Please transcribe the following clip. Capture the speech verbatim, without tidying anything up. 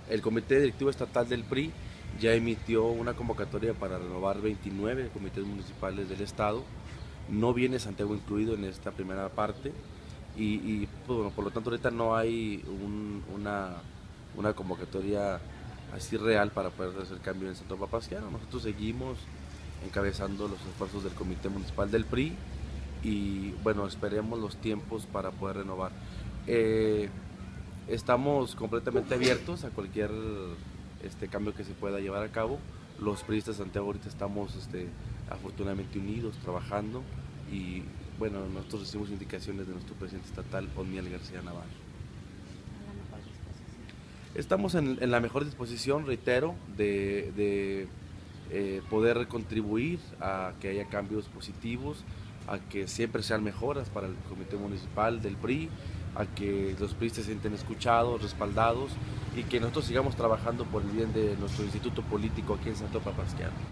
El Comité Directivo Estatal del P R I ya emitió una convocatoria para renovar veintinueve comités municipales del Estado. No viene Santiago incluido en esta primera parte y, y pues, bueno, por lo tanto ahorita no hay un, una, una convocatoria así real para poder hacer cambio en Santo Papasquiaro. Nosotros seguimos encabezando los esfuerzos del Comité Municipal del P R I y bueno, esperemos los tiempos para poder renovar. Eh, Estamos completamente abiertos a cualquier este, cambio que se pueda llevar a cabo. Los priistas de Santiago ahorita estamos este, afortunadamente unidos, trabajando y bueno, nosotros recibimos indicaciones de nuestro presidente estatal, Oniel García Navarro. Estamos en, en la mejor disposición, reitero, de, de eh, poder contribuir a que haya cambios positivos, a que siempre sean mejoras para el Comité Municipal del P R I, a que los PRIistas se sienten escuchados, respaldados y que nosotros sigamos trabajando por el bien de nuestro instituto político aquí en Santo Papasquiaro.